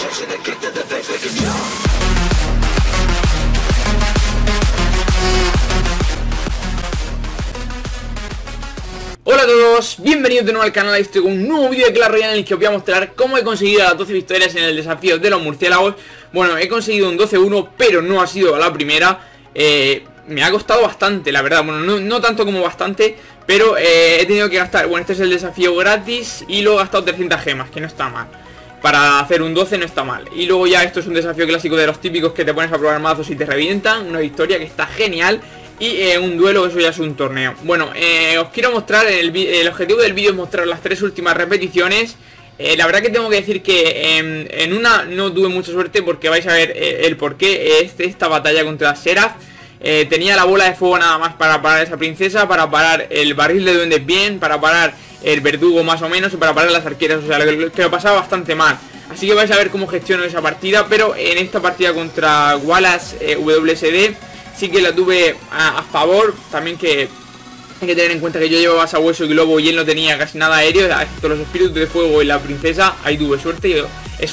Hola a todos, bienvenidos de nuevo al canal. Estoy con un nuevo vídeo de Clash Royale en el que os voy a mostrar cómo he conseguido las 12 victorias en el desafío de los murciélagos. Bueno, he conseguido un 12-1, pero no ha sido la primera. Me ha costado bastante, la verdad. Bueno, no tanto como bastante, pero he tenido que gastar. Bueno, este es el desafío gratis y luego he gastado 300 gemas, que no está mal. Para hacer un 12 no está mal. Y luego ya esto es un desafío clásico de los típicos que te pones a probar mazos y te revientan. Una victoria que está genial. Y un duelo, eso ya es un torneo. Bueno, os quiero mostrar, el objetivo del vídeo es mostrar las 3 últimas repeticiones. La verdad que tengo que decir que en una no tuve mucha suerte, porque vais a ver el porqué. Esta batalla contra Seraph, tenía la bola de fuego nada más para parar a esa princesa, para parar el barril de duendes bien, para parar el verdugo más o menos y para parar las arqueras. O sea, que lo pasaba bastante mal. Así que vais a ver cómo gestiono esa partida. Pero en esta partida contra Wallace WSD sí que la tuve a favor. También que hay que tener en cuenta que yo llevaba sabueso y globo y él no tenía casi nada aéreo, excepto los espíritus de fuego y la princesa. Ahí tuve suerte. Es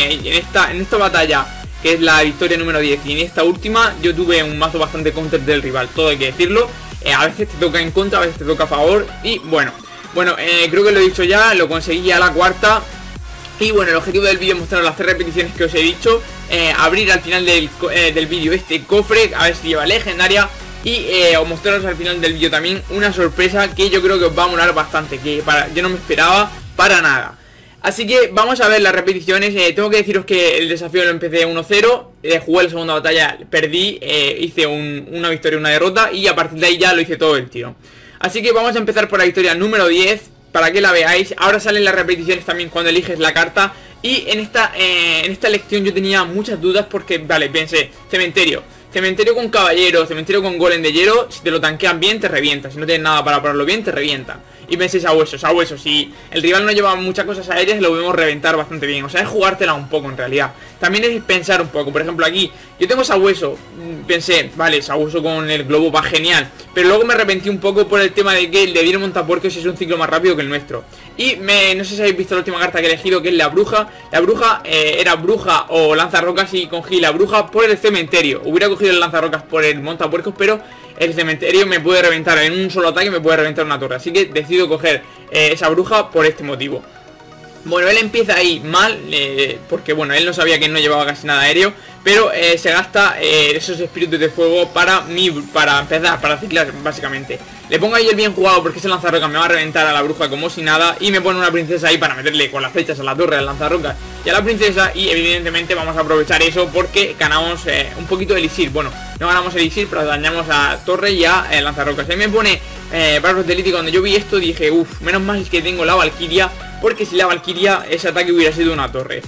en esta batalla, que es la victoria número 10, y en esta última yo tuve un mazo bastante counter del rival, todo hay que decirlo. A veces te toca en contra, a veces te toca a favor. Y bueno, creo que lo he dicho ya, lo conseguí a la cuarta. Y bueno, el objetivo del vídeo es mostrar las 3 repeticiones que os he dicho, abrir al final del vídeo este cofre, a ver si lleva legendaria. Y mostraros al final del vídeo también una sorpresa que yo creo que os va a molar bastante, que yo no me esperaba para nada. Así que vamos a ver las repeticiones. Tengo que deciros que el desafío lo empecé 1-0, jugué la segunda batalla, perdí, hice una victoria y una derrota, y a partir de ahí ya lo hice todo el tiro. Así que vamos a empezar por la victoria número 10, para que la veáis. Ahora salen las repeticiones también cuando eliges la carta. Y en esta elección yo tenía muchas dudas porque, vale, pensé, cementerio con caballero, cementerio con golem de hielo, si te lo tanquean bien te revienta, si no tienes nada para pararlo bien te revienta. Y pensé sabueso, si el rival no lleva muchas cosas aéreas lo podemos reventar bastante bien. O sea, es jugártela un poco en realidad. También es pensar un poco. Por ejemplo, aquí yo tengo sabueso, pensé, vale, sabueso con el globo va genial, pero luego me arrepentí un poco por el tema de que el de Vir Montapuercos es un ciclo más rápido que el nuestro. Y no sé si habéis visto la última carta que he elegido, que es la bruja. La bruja era bruja o lanzarrocas, y cogí la bruja por el cementerio. Hubiera cogido el lanzarrocas por el montapuercos, pero el cementerio me puede reventar en un solo ataque, me puede reventar una torre. Así que decido coger esa bruja por este motivo. Bueno, él empieza ahí mal, porque bueno, él no sabía que no llevaba casi nada aéreo, pero se gasta esos espíritus de fuego para empezar, para ciclar básicamente. Le pongo ahí el bien jugado porque ese lanzarrocas me va a reventar a la bruja como si nada, y me pone una princesa ahí para meterle con las flechas a la torre, al lanzarrocas y a la princesa. Y evidentemente vamos a aprovechar eso porque ganamos un poquito de elixir. Bueno, no ganamos elixir, pero dañamos a torre y a lanzarrocas. Ahí me pone bárbaros de élite. Cuando yo vi esto dije, uff, menos mal que tengo la valquiria, porque si la valquiria ese ataque hubiera sido una torre.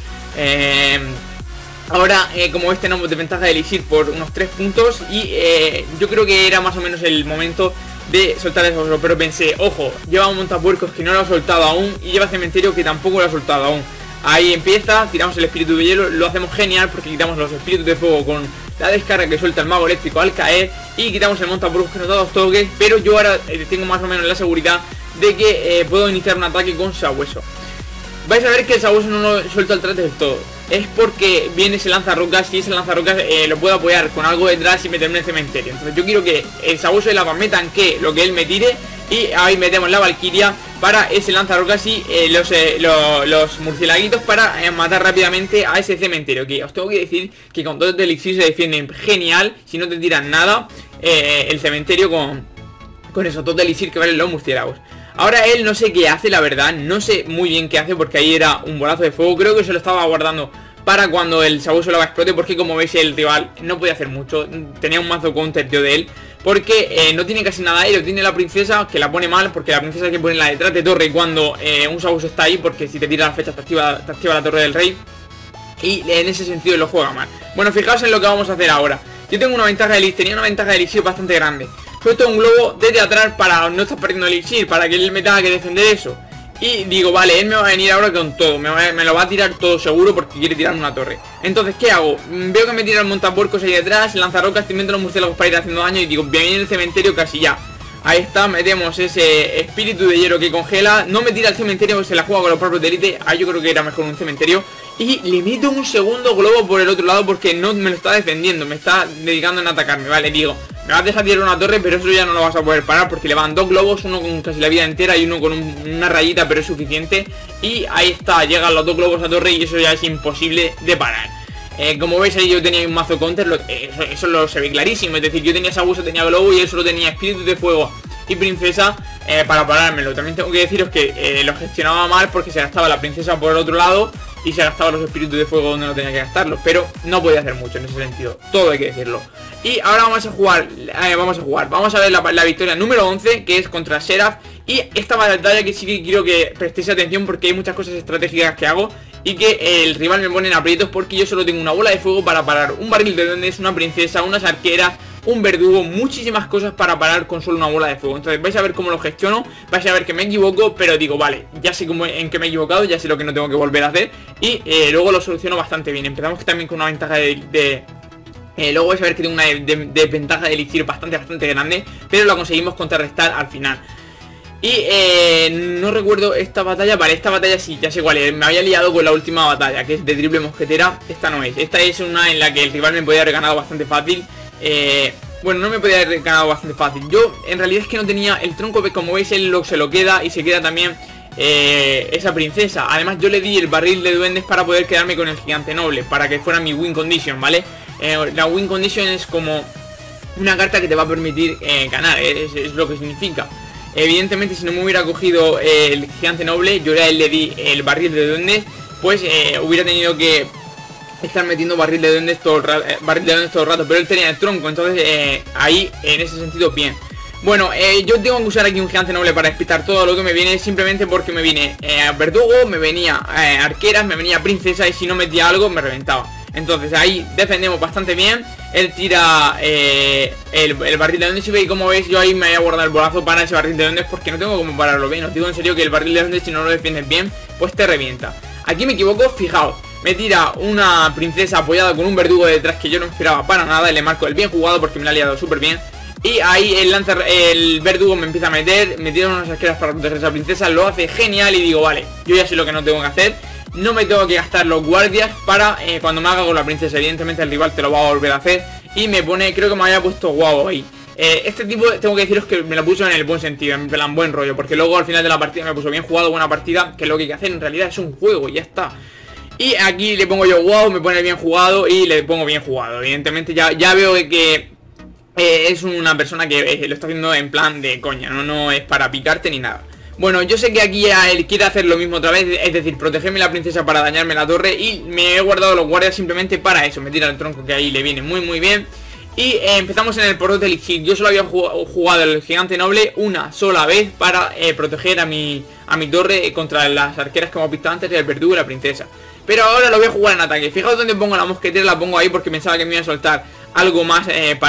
Ahora, como veis, tenemos desventaja de elixir por unos 3 puntos. Y yo creo que era más o menos el momento de soltar el sabueso, pero pensé, ojo, lleva un montapuercos que no lo ha soltado aún, y lleva cementerio que tampoco lo ha soltado aún. Ahí empieza, tiramos el espíritu de hielo, lo hacemos genial porque quitamos los espíritus de fuego con la descarga que suelta el mago eléctrico al caer, y quitamos el montapuercos que nos da 2 toques. Pero yo ahora tengo más o menos la seguridad de que puedo iniciar un ataque con sabueso. Vais a ver que el sabueso no lo suelta al trate del todo. Es porque viene ese lanzarrocas, y ese lanzarrocas lo puedo apoyar con algo detrás y meterme en el cementerio. Entonces yo quiero que el sabueso de lava me tanque lo que él me tire, y ahí metemos la valquiria para ese lanzarrocas y los murciélaguitos para matar rápidamente a ese cementerio. Que os tengo que decir que con todo el elixir se defienden genial, si no te tiran nada el cementerio con eso, todo el elixir que valen los murciélagos. Ahora él no sé qué hace, la verdad, no sé muy bien qué hace, porque ahí era un bolazo de fuego. Creo que se lo estaba guardando para cuando el sabueso lava explote, porque como veis el rival no podía hacer mucho. Tenía un mazo counter yo de él, porque no tiene casi nada aéreo. Tiene la princesa, que la pone mal, porque la princesa hay que ponerla detrás de torre cuando un sabueso está ahí, porque si te tira las flechas te activa la torre del rey. Y en ese sentido lo juega mal. Bueno, fijaos en lo que vamos a hacer ahora. Yo tengo una ventaja de elixir, tenía una ventaja de elixir bastante grande. Suelto un globo desde atrás para no estar perdiendo elixir, para que él me tenga que defender eso. Y digo, vale, él me va a venir ahora con todo, me lo va a tirar todo seguro porque quiere tirarme una torre. Entonces, ¿qué hago? Veo que me tira el montapuercos ahí detrás, lanzarrocas, te invento los murciélagos para ir haciendo daño, y digo, viene el cementerio casi ya. Ahí está, metemos ese espíritu de hielo que congela. No me tira el cementerio, se la juega con los propios de élite. Ahí yo creo que era mejor un cementerio. y le meto un segundo globo por el otro lado porque no me lo está defendiendo, me está dedicando en atacarme. Vale, digo, me vas a dejar tirar una torre, pero eso ya no lo vas a poder parar porque le van 2 globos, uno con casi la vida entera y uno con una rayita, pero es suficiente. Y ahí está, llegan los 2 globos a torre y eso ya es imposible de parar. Como veis ahí yo tenía un mazo counter, eso se ve clarísimo. Es decir, yo tenía Sabueso, tenía globo y él solo tenía espíritu de fuego y princesa para parármelo. También tengo que deciros que lo gestionaba mal porque se gastaba la princesa por el otro lado y se gastaba los espíritus de fuego donde no tenía que gastarlos, pero no podía hacer mucho en ese sentido, todo hay que decirlo. Y ahora vamos a jugar, vamos a ver la victoria número 11, que es contra Seraph. Y esta batalla que sí que quiero que prestéis atención porque hay muchas cosas estratégicas que hago y que el rival me pone en aprietos porque yo solo tengo una bola de fuego para parar un barril de duendes, una princesa, unas arqueras, un verdugo, muchísimas cosas para parar con solo una bola de fuego. Entonces vais a ver cómo lo gestiono, vais a ver que me equivoco, pero digo, vale, ya sé en qué me he equivocado, ya sé lo que no tengo que volver a hacer y luego lo soluciono bastante bien. Empezamos también con una ventaja luego vais a ver que tengo una desventaja de elixir bastante grande, pero lo conseguimos contrarrestar al final. Y no recuerdo esta batalla. Vale, esta batalla sí, ya sé cuál es. Me había liado con la última batalla, que es de triple mosquetera. Esta no es, esta es una en la que el rival me podía haber ganado bastante fácil. Bueno, no me podía haber ganado bastante fácil. Yo en realidad es que no tenía el tronco, como veis él se lo queda y se queda también esa princesa. Además yo le di el barril de duendes para poder quedarme con el gigante noble, para que fuera mi win condition, ¿vale? La win condition es como una carta que te va a permitir ganar, es lo que significa. Evidentemente si no me hubiera cogido el gigante noble, yo a él le di el barril de duendes, pues hubiera tenido que estar metiendo barril de duendes todo el rato, pero él tenía el tronco, entonces ahí en ese sentido bien. Bueno, yo tengo que usar aquí un gigante noble para despistar todo lo que me viene, simplemente porque me viene verdugo, me venía arqueras, me venía princesa y si no metía algo me reventaba. Entonces ahí defendemos bastante bien. Él tira el barril de duendes y como veis yo ahí me voy a guardar el bolazo para ese barril de duendes porque no tengo cómo pararlo bien. Os digo en serio que el barril de duendes si no lo defiendes bien pues te revienta. Aquí me equivoco, fijaos, me tira una princesa apoyada con un verdugo detrás que yo no esperaba para nada y le marco el bien jugado porque me lo ha liado súper bien. Y ahí el verdugo me empieza a me tira unas arqueras para proteger a esa princesa, lo hace genial y digo vale, yo ya sé lo que no tengo que hacer. No me tengo que gastar los guardias para cuando me haga con la princesa. Evidentemente el rival te lo va a volver a hacer. Y me pone, creo que me había puesto guau ahí. Este tipo tengo que deciros que me lo puso en el buen sentido, en plan buen rollo, porque luego al final de la partida me puso bien jugado, buena partida, que lo que hay que hacer en realidad es un juego y ya está. Y aquí le pongo yo wow, me pone bien jugado y le pongo bien jugado. Evidentemente ya veo que es una persona que lo está haciendo en plan de coña, no es para picarte ni nada. Bueno, yo sé que aquí él quiere hacer lo mismo otra vez, es decir, protegerme la princesa para dañarme la torre. Y me he guardado los guardias simplemente para eso, me tira el tronco que ahí le viene muy bien. Y empezamos en el portal de elixir. Yo solo había jugado el gigante noble una sola vez para proteger a mi torre contra las arqueras que hemos visto antes, el verdugo y la princesa. Pero ahora lo voy a jugar en ataque. Fijaos dónde pongo la mosquetera, la pongo ahí porque pensaba que me iba a soltar algo más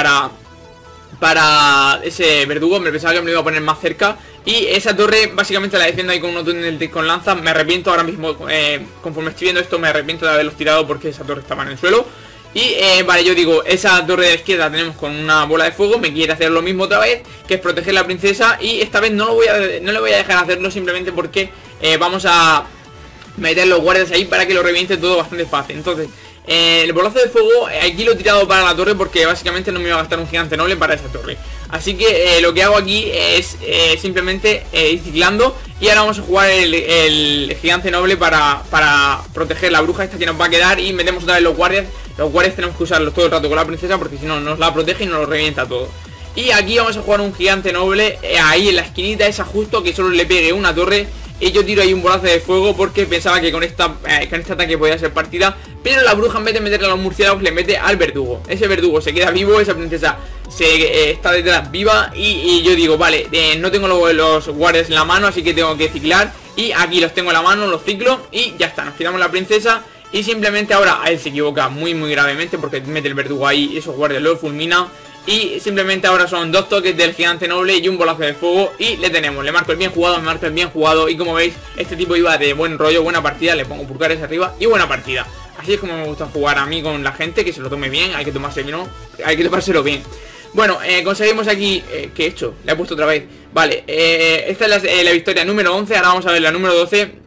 para ese verdugo, me pensaba que me lo iba a poner más cerca. Y esa torre básicamente la defiendo ahí con unos túneles con lanza. Me arrepiento ahora mismo, conforme estoy viendo esto me arrepiento de haberlos tirado porque esa torre estaba en el suelo. Y vale, yo digo, esa torre de la izquierda tenemos con una bola de fuego. Me quiere hacer lo mismo otra vez, que es proteger la princesa. Y esta vez no le voy a dejar hacerlo simplemente porque vamos a meter los guardias ahí para que lo reviente todo bastante fácil. Entonces el bolazo de fuego aquí lo he tirado para la torre porque básicamente no me iba a gastar un gigante noble para esa torre. Así que lo que hago aquí es simplemente ir ciclando. Y ahora vamos a jugar el gigante noble para proteger la bruja esta que nos va a quedar. Y metemos otra vez los guardias. Los guardias tenemos que usarlos todo el rato con la princesa porque si no nos la protege y nos lo revienta todo. Y aquí vamos a jugar un gigante noble ahí en la esquinita esa justo, que solo le pegue una torre. Y yo tiro ahí un bolazo de fuego porque pensaba que con este ataque podía ser partida. Pero la bruja en vez de meterle a los murciélagos le mete al verdugo. Ese verdugo se queda vivo, esa princesa está detrás viva. Y yo digo, vale, no tengo los guardias en la mano, así que tengo que ciclar. Y aquí los tengo en la mano, los ciclo y ya está, nos quitamos la princesa. Y simplemente ahora él se equivoca muy gravemente porque mete el verdugo ahí y esos guardias lo fulmina. Y simplemente ahora son dos toques del gigante noble y un bolazo de fuego. Y le tenemos, le marco el bien jugado, me marco el bien jugado. Y como veis, este tipo iba de buen rollo, buena partida. Le pongo pulgares arriba y buena partida. Así es como me gusta jugar a mí con la gente, que se lo tome bien, hay que tomárselo bien. Bueno, conseguimos aquí, ¿qué he hecho? Le he puesto otra vez. Vale, esta es la victoria número 11, ahora vamos a ver la número 12.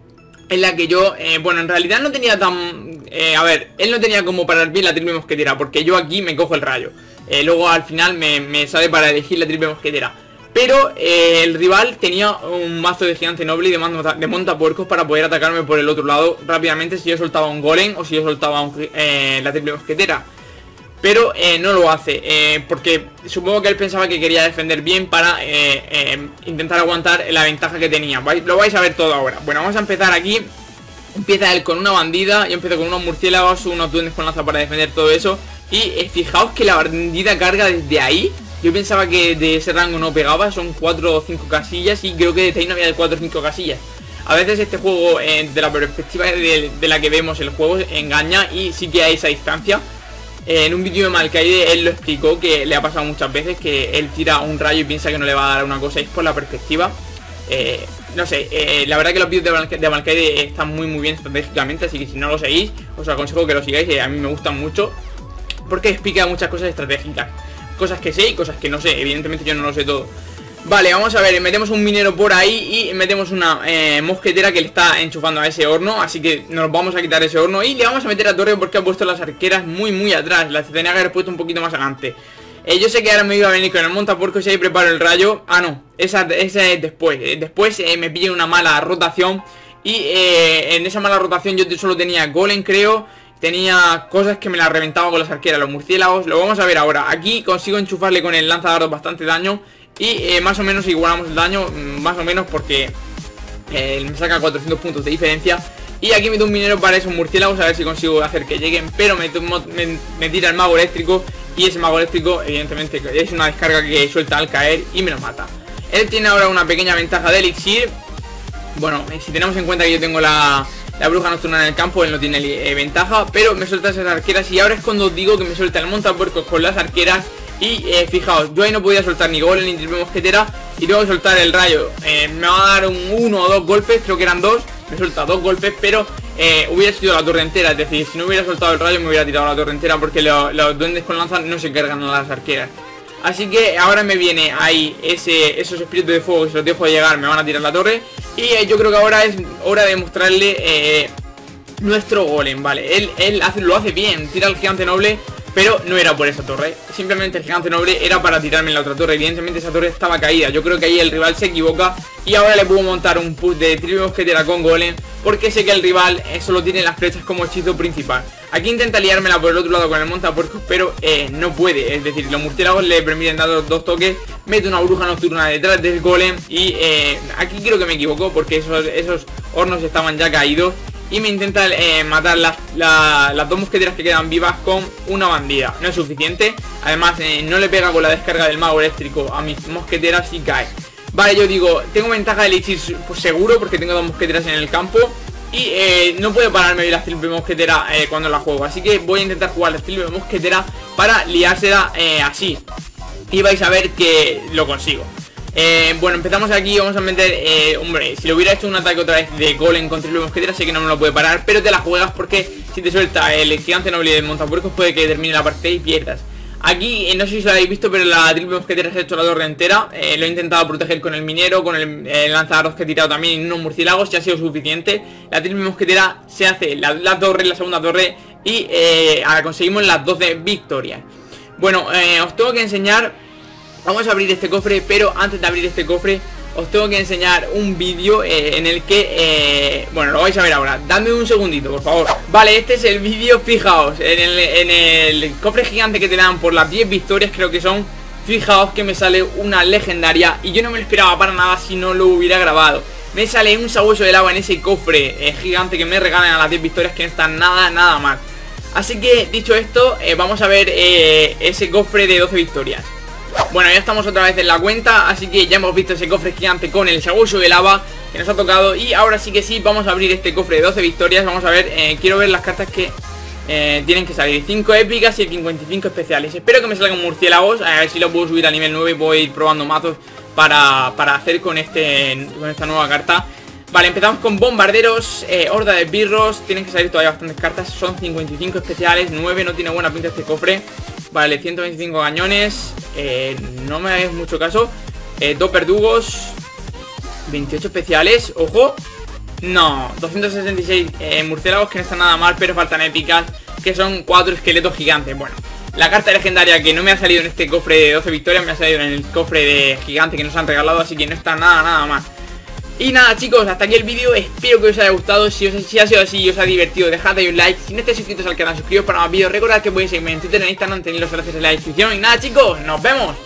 en la que yo, bueno, en realidad no tenía tan... a ver, él no tenía como parar bien la triple mosquetera, porque yo aquí me cojo el rayo. Luego al final me sale para elegir la triple mosquetera. Pero el rival tenía un mazo de gigante noble y de montapuercos para poder atacarme por el otro lado rápidamente si yo soltaba un golem o si yo soltaba la triple mosquetera. Pero no lo hace, porque supongo que él pensaba que quería defender bien para intentar aguantar la ventaja que tenía. Lo vais a ver todo ahora. Bueno, vamos a empezar aquí. Empieza él con una bandida, yo empiezo con unos murciélagos, unos duendes con lanza para defender todo eso. Y fijaos que la bandida carga desde ahí. Yo pensaba que de ese rango no pegaba, son 4 o 5 casillas y creo que desde ahí no había de 4 o 5 casillas. A veces este juego, de la perspectiva de la que vemos el juego, engaña y sí que hay esa distancia. En un vídeo de Malkaide él lo explicó, que le ha pasado muchas veces que él tira un rayo y piensa que no le va a dar una cosa, y es por la perspectiva. No sé, la verdad que los vídeos de Malkaide están muy bien estratégicamente, así que si no lo seguís, os aconsejo que lo sigáis, a mí me gustan mucho, porque explica muchas cosas estratégicas. Cosas que sé y cosas que no sé, evidentemente yo no lo sé todo. Vale, vamos a ver, metemos un minero por ahí y metemos una mosquetera que le está enchufando a ese horno. Así que nos vamos a quitar ese horno y le vamos a meter a torre porque ha puesto las arqueras muy atrás. Las tenía que haber puesto un poquito más adelante. Yo sé que ahora me iba a venir con el montapuercos y ahí preparo el rayo. Ah, no, esa es después. Después me pillé una mala rotación y en esa mala rotación yo solo tenía golem, creo. Tenía cosas que me las reventaba con las arqueras, los murciélagos. Lo vamos a ver ahora. Aquí consigo enchufarle con el lanzadardos bastante daño. Y más o menos igualamos el daño. Más o menos porque me saca 400 puntos de diferencia. Y aquí meto un minero para esos murciélagos, a ver si consigo hacer que lleguen. Pero me tira el mago eléctrico. Y ese mago eléctrico evidentemente es una descarga que suelta al caer y me lo mata. Él tiene ahora una pequeña ventaja de elixir. Bueno, si tenemos en cuenta que yo tengo la bruja nocturna en el campo, él no tiene ventaja, pero me suelta esas arqueras. Y ahora es cuando os digo que me suelta el montapuercos con las arqueras. Y fijaos, yo ahí no podía soltar ni golem ni triple mosquetera. Y luego soltar el rayo, me va a dar uno o dos golpes, creo que eran dos. Me suelta dos golpes, pero hubiera sido la torre entera. Es decir, si no hubiera soltado el rayo me hubiera tirado la torre entera, porque los duendes con lanza no se cargan a las arqueras. Así que ahora me viene ahí esos espíritus de fuego que se los dejo llegar, me van a tirar la torre. Y yo creo que ahora es hora de mostrarle nuestro golem, ¿vale? Él lo hace bien, tira al gigante noble, pero no era por esa torre. Simplemente el gigante noble era para tirarme en la otra torre. Evidentemente esa torre estaba caída. Yo creo que ahí el rival se equivoca. Y ahora le puedo montar un push de triple mosquetera con golem, porque sé que el rival solo tiene las flechas como hechizo principal. Aquí intenta liármela por el otro lado con el montapuercos, pero no puede. Es decir, los murciélagos le permiten dar dos toques. Mete una bruja nocturna detrás del golem. Y aquí creo que me equivoco, porque esos hornos estaban ya caídos. Y me intenta matar las dos mosqueteras que quedan vivas con una bandida. No es suficiente. Además no le pega con la descarga del mago eléctrico a mis mosqueteras y cae. Vale, yo digo, tengo ventaja de elixir pues seguro, porque tengo dos mosqueteras en el campo. Y no puede pararme hoy la triple mosquetera cuando la juego. Así que voy a intentar jugar la triple mosquetera para liársela así. Y vais a ver que lo consigo. Bueno, empezamos aquí, vamos a meter, hombre, si le hubiera hecho un ataque otra vez de golem con triple mosquetera, sé que no me lo puede parar, pero te la juegas porque si te suelta el gigante noble del montapuercos puede que termine la partida y pierdas. Aquí, no sé si lo habéis visto, pero la triple mosquetera se ha hecho la torre entera. Lo he intentado proteger con el minero, con el lanzadardos que he tirado también en unos murciélagos, ya ha sido suficiente. La triple mosquetera se hace la torre, la segunda torre, y ahora conseguimos las 12 victorias. Bueno, os tengo que enseñar. Vamos a abrir este cofre, pero antes de abrir este cofre os tengo que enseñar un vídeo en el que, bueno, lo vais a ver ahora. Dadme un segundito, por favor. Vale, este es el vídeo, fijaos, en el cofre gigante que te dan por las 10 victorias, creo que son. Fijaos que me sale una legendaria y yo no me lo esperaba para nada si no lo hubiera grabado. Me sale un sabueso del agua en ese cofre gigante que me regalan a las 10 victorias, que no está nada mal. Así que, dicho esto, vamos a ver ese cofre de 12 victorias. Bueno, ya estamos otra vez en la cuenta, así que ya hemos visto ese cofre gigante con el sabueso de lava que nos ha tocado. Y ahora sí que sí, vamos a abrir este cofre de 12 victorias. Vamos a ver, quiero ver las cartas que tienen que salir. 5 épicas y 55 especiales. Espero que me salgan murciélagos, a ver si lo puedo subir a nivel 9 y voy a ir probando mazos para hacer con esta nueva carta. Vale, empezamos con bombarderos, horda de birros. Tienen que salir todavía bastantes cartas, son 55 especiales, 9, no tiene buena pinta este cofre. Vale, 125 cañones, no me hagáis mucho caso. 2 verdugos, 28 especiales, ojo. No, 266 murciélagos, que no están nada mal, pero faltan épicas, que son 4 esqueletos gigantes. Bueno, la carta legendaria que no me ha salido en este cofre de 12 victorias, me ha salido en el cofre de gigante que nos han regalado, así que no está nada mal. Y nada, chicos, hasta aquí el vídeo, espero que os haya gustado. Si ha sido así y os ha divertido, dejad ahí un like. Si no estáis suscritos al canal, suscribíos para más vídeos. Recordad que podéis seguirme en Twitter, en Instagram, tenéis los enlaces en la descripción. Y nada, chicos, nos vemos.